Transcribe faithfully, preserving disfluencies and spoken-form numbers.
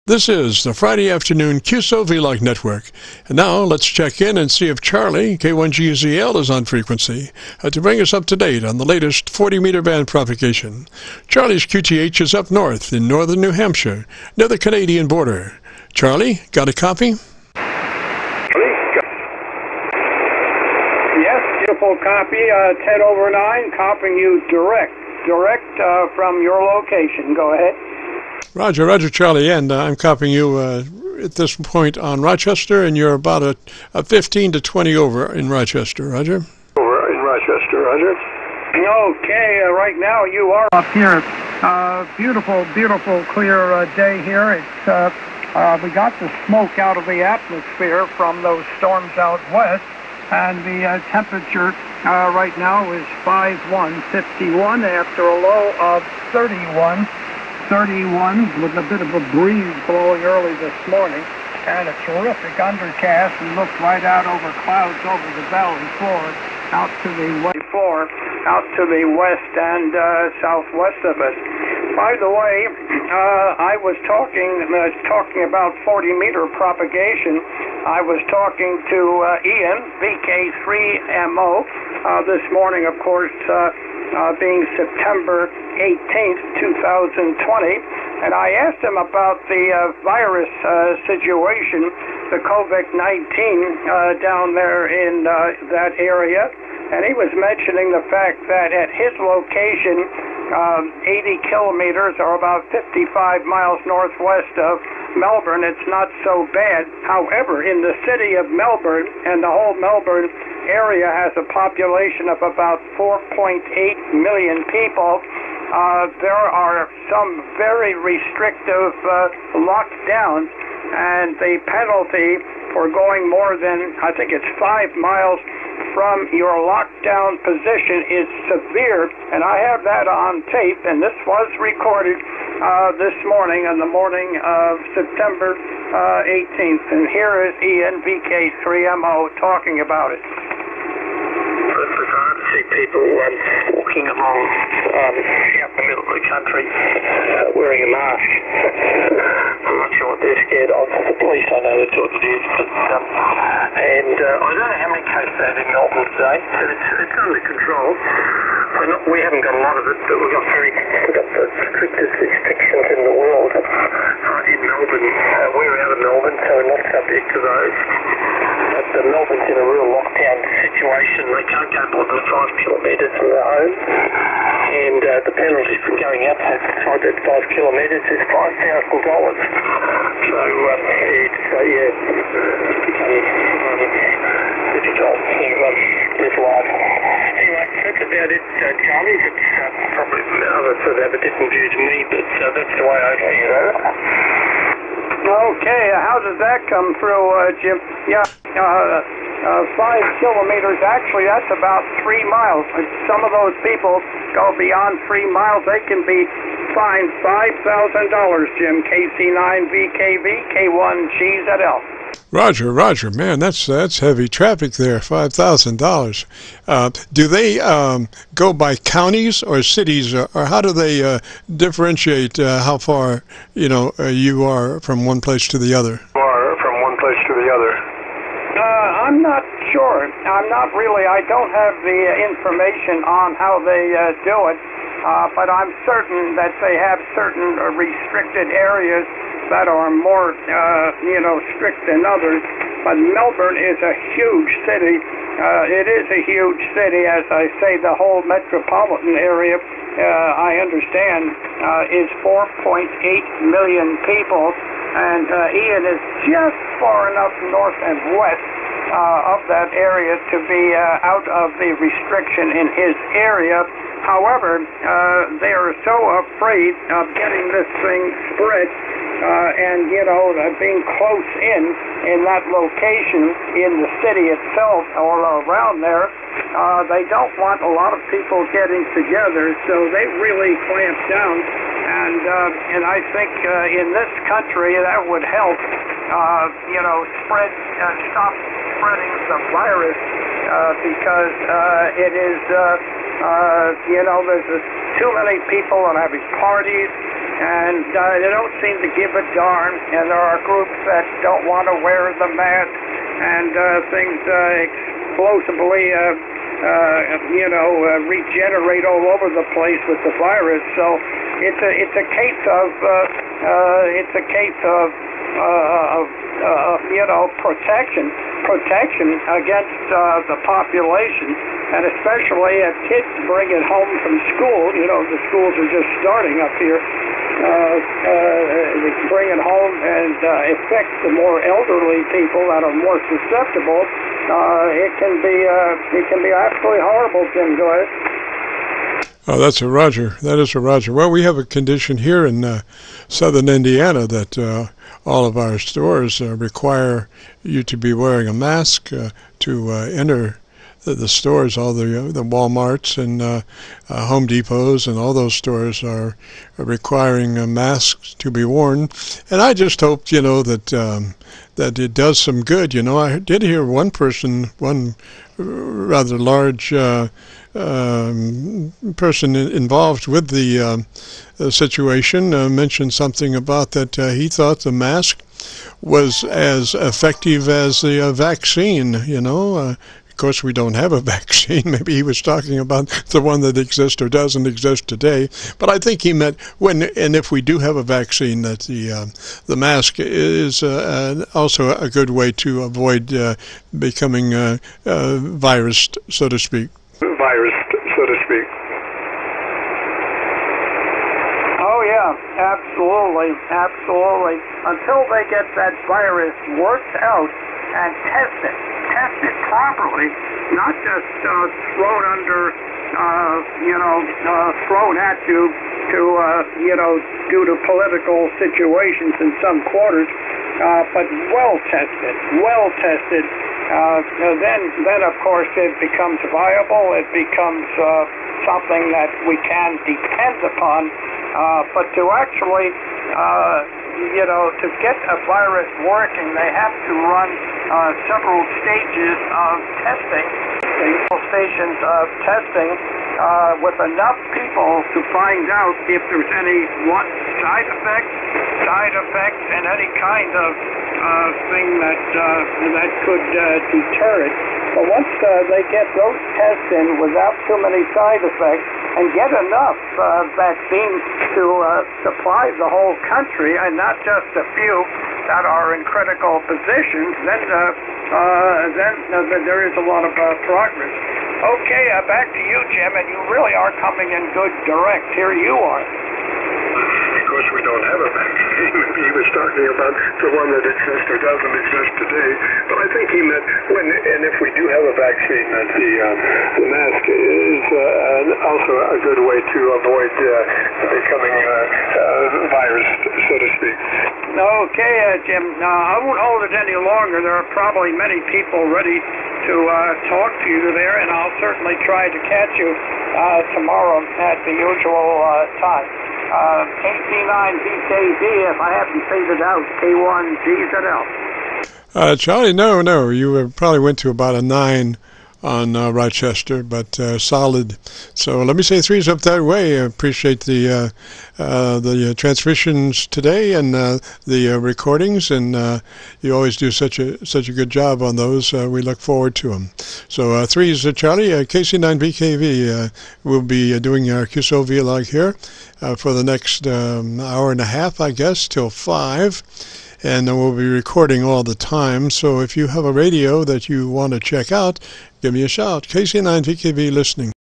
This is the Friday afternoon Q S O V-LOC Network. And now let's check in and see if Charlie, K one G Z L, is on frequency uh, to bring us up to date on the latest forty meter band propagation. Charlie's Q T H is up north in northern New Hampshire, near the Canadian border. Charlie, got a copy? Yes, beautiful copy, uh, ten over nine, copying you direct, direct uh, from your location. Go ahead. Roger, Roger, Charlie, and uh, I'm copying you uh, at this point on Rochester, and you're about a, a fifteen to twenty over in Rochester, Roger. Over in Rochester, Roger. Okay, uh, right now you are up here. Uh, beautiful, beautiful, clear uh, day here. It's uh, uh, we got the smoke out of the atmosphere from those storms out west, and the uh, temperature uh, right now is five one fifty-one after a low of thirty-one. thirty-one with a bit of a breeze blowing early this morning, and a terrific undercast, and looked right out over clouds over the valley floor, out to the west, floor, out to the west and uh, southwest of us. By the way, uh, I was talking uh, talking about forty meter propagation. I was talking to uh, Ian, V K three M O, uh, this morning, of course, uh, Uh, being September eighteenth, two thousand twenty, and I asked him about the uh, virus uh, situation, the COVID nineteen uh, down there in uh, that area, and he was mentioning the fact that at his location, um, eighty kilometers or about fifty-five miles northwest of Melbourne, it's not so bad. However, in the city of Melbourne, and the whole Melbourne area has a population of about four point eight million people, uh, there are some very restrictive uh, lockdowns, and the penalty for going more than, I think it's five miles from your lockdown position is severe, and I have that on tape, and this was recorded uh, this morning, on the morning of September uh, eighteenth, and here is Ian, V K three M O, talking about it. It's hard to see people um, walking along um, out in the middle of the country uh, wearing a mask. I'm not sure what they're scared of. The police, I know that's what it is. But, um, and uh, I don't know how many cases they have in Melbourne today, but it's, it's under control. So not, we haven't got a lot of it, but we've got very we've got the strictest restrictions in the world uh, in Melbourne. Uh, we're out of Melbourne, so we're not subject to those. But uh, Melbourne's in a real lockdown situation. They can't go more than five kilometres from their home, and uh, the penalty for going outside that five kilometres is five thousand dollars. So um, it's uh, yeah, it's becoming um, difficult to um, live life. Anyway, that's about it, uh, Charlie. It's uh, probably others that have a different view to me, but uh, that's the way I see it. Okay, how does that come through, uh, Jim? Yeah, uh, uh, five kilometers, actually that's about three miles. Some of those people go beyond three miles, they can be fined five thousand dollars, Jim. K C nine V K V, K one G Z L. Roger, Roger, man, that's that's heavy traffic there, five thousand dollars. Uh, do they um, go by counties or cities, or, or how do they uh, differentiate uh, how far, you know, uh, you are from one place to the other? Or from one place to the other? Uh, I'm not sure. I'm not really. I don't have the information on how they uh, do it, uh, but I'm certain that they have certain uh, restricted areas that are more, uh, you know, strict than others. But Melbourne is a huge city. Uh, it is a huge city, as I say. The whole metropolitan area, uh, I understand, uh, is four point eight million people, and uh, Ian is just far enough north and west uh, of that area to be uh, out of the restriction in his area. However, uh, they are so afraid of getting this thing spread, uh, and, you know, uh, being close in, in that location, in the city itself or around there, uh, they don't want a lot of people getting together, so they really clamp down. And, uh, and I think uh, in this country that would help, uh, you know, spread, uh, stop spreading the virus, uh, because uh, it is... Uh, Uh, you know, there's uh, too many people and having parties, and uh, they don't seem to give a darn, and there are groups that don't want to wear the mask, and uh, things uh, explosively, uh, uh, you know, uh, regenerate all over the place with the virus. So it's a it's a case of uh, uh, it's a case of uh, of uh, you know protection protection against uh, the population, and especially if kids bring it home from school. You know, the schools are just starting up here. Uh, uh, bring it home and uh, affect the more elderly people that are more susceptible. Uh, it can be uh, it can be absolutely horrible, Jim. Go ahead. Oh, that's a Roger. That is a Roger. Well, we have a condition here in uh, southern Indiana that uh, all of our stores uh, require you to be wearing a mask uh, to uh, enter the, the stores. All the uh, the Walmarts and uh, uh, Home Depots and all those stores are, are requiring uh, masks to be worn. And I just hope, you know, that um, that it does some good. You know, I did hear one person, one rather large uh, um, person involved with the uh, uh, situation uh, mentioned something about that uh, he thought the mask was as effective as the uh, vaccine, you know. Uh, of course, we don't have a vaccine. Maybe he was talking about the one that exists or doesn't exist today. But I think he meant when, and if we do have a vaccine, that the uh, the mask is uh, also a good way to avoid uh, becoming uh, uh, virused, so to speak. Virused, so to speak. Oh yeah, absolutely, absolutely. Until they get that virus worked out and tested, tested properly, not just uh, thrown under, uh, you know, uh, thrown at you to, uh, you know, due to political situations in some quarters, uh, but well tested, well tested. Uh, then, then of course, it becomes viable. It becomes uh, something that we can depend upon. Uh, but to actually, uh, you know, to get a virus working, they have to run uh, several stages of testing, several stations of testing uh, with enough people to find out if there's any what side effects, side effects, and any kind of uh, thing that uh, that could uh, deter it. But once uh, they get those tests in without too many side effects, and get enough uh, vaccines to uh, supply the whole country and not just a few that are in critical positions, then uh, uh, then uh, there is a lot of uh, progress. Okay, uh, back to you, Jim, and you really are coming in good direct. Here you are. Of course, we don't have a vaccine. He was talking about the one that exists or doesn't exist today. But I think he meant when, and if we do have a vaccine, that the, um, the mask is uh, also a good way to avoid uh, becoming uh, uh, virus, so to speak. Okay, uh, Jim. Uh, I won't hold it any longer. There are probably many people ready to uh, talk to you there, and I'll certainly try to catch you uh, tomorrow at the usual uh, time. Uh, K C nine V K V, if I haven't figured out, K one G Z L. Uh, Charlie, no, no. You uh, probably went to about a nine on uh, Rochester, but uh, solid. So let me say threes up that way. I appreciate the uh, uh, the uh, transmissions today and uh, the uh, recordings, and uh, you always do such a such a good job on those. Uh, we look forward to them. So uh, threes, uh, Charlie. Uh, K C nine V K V. Uh, we'll be uh, doing our Q S O vlog here uh, for the next um, hour and a half, I guess, till five. And we'll be recording all the time. So if you have a radio that you want to check out, give me a shout. K C nine V K V listening.